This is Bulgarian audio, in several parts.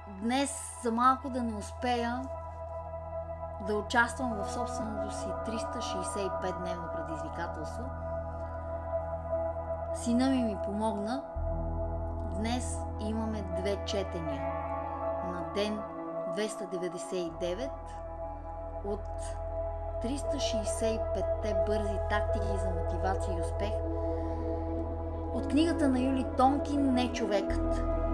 днес за малко да не успея да участвам в собственото си 365-дневно предизвикателство. Сина ми помогна. Днес имаме 2 четения на ден 299 от 365-те бързи тактики за мотивация и успех от книгата на Юли Тонкин "Не човекът".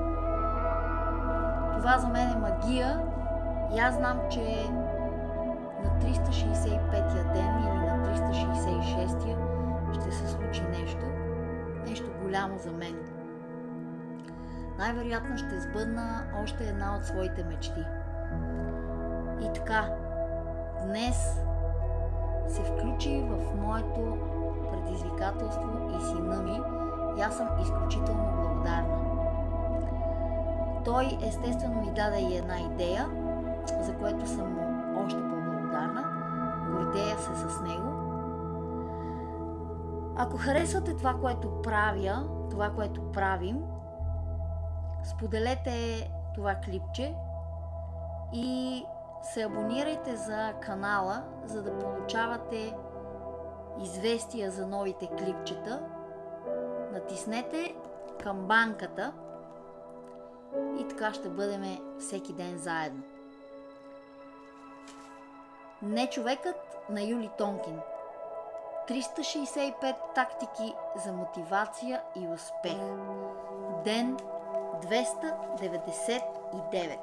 Това за мен е магия и аз знам, че на 365-я ден или на 366-я ще се случи нещо голямо за мен. Най-вероятно ще сбъдна още една от своите мечти. И така, днес се включи в моето предизвикателство и сина ми и аз съм изключително благодарна. Той естествено ми даде и една идея, за което съм му още по-благодарна. Гордея се с него. Ако харесвате това, което правя, това, което правим, споделете това клипче и се абонирайте за канала, за да получавате известия за новите клипчета. Натиснете камбанката и така ще бъдем всеки ден заедно. Не човекът на Юли Тонкин. 365 тактики за мотивация и успех. Ден 299.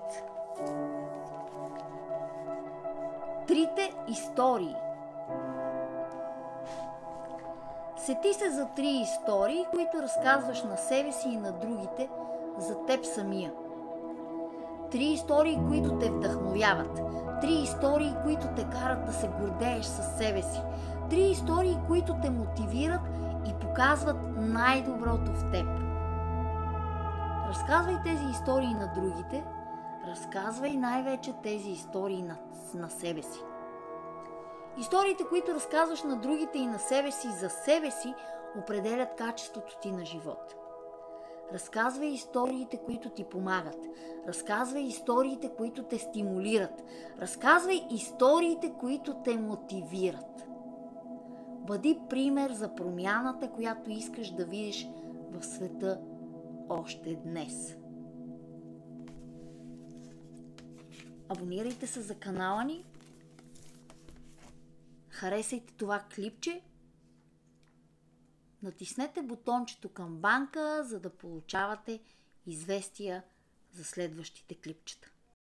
Трите истории. Сети се за 3 истории, които разказваш на себе си и на другите за теб самия. 3 истории, които те вдъхновяват. 3 истории, които те карат да се гордееш със себе си. 3 истории, които те мотивират и показват най-доброто в теб. Разказвай тези истории на другите, разказвай най-вече тези истории на себе си. Историите, които разказваш на другите и на себе си за себе си, определят качеството ти на живот. Разказвай историите, които ти помагат. Разказвай историите, които те стимулират. Разказвай историите, които те мотивират. Бъди пример за промяната, която искаш да видиш в света още днес. Абонирайте се за канала ни. Харесайте това клипче. Натиснете бутончето камбанка, за да получавате известия за следващите клипчета.